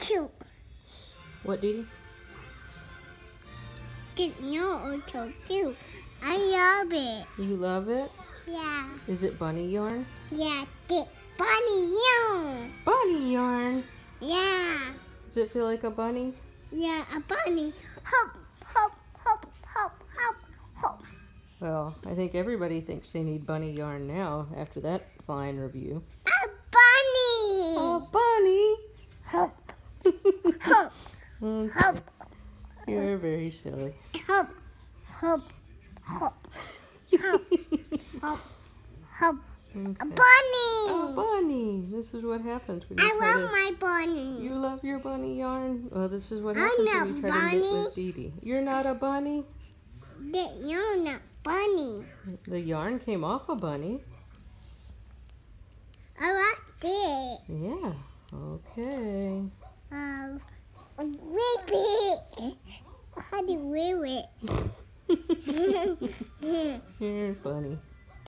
cute. What, Dede? The yarn is so cute. I love it. You love it? Yeah. Is it bunny yarn? Yeah, the bunny yarn. Bunny yarn! Yeah. Does it feel like a bunny? Yeah, a bunny. Hop, hop, hop, hop, hop, hop. Well, I think everybody thinks they need bunny yarn now after that fine review. A bunny. A bunny! Hop, hop, Okay. hop, You're very silly. hop, hop, hop, hop, hop, hop. A Okay. bunny. A bunny! This is what happens when you I try love to... my bunny. You love your bunny yarn? Well, this is what I'm happens not when you try to knit bunny. with Dede. You're not a bunny? The yarn not bunny. The yarn came off a bunny. I like it. Yeah. Okay. Whip it. How do you whip it? You're funny.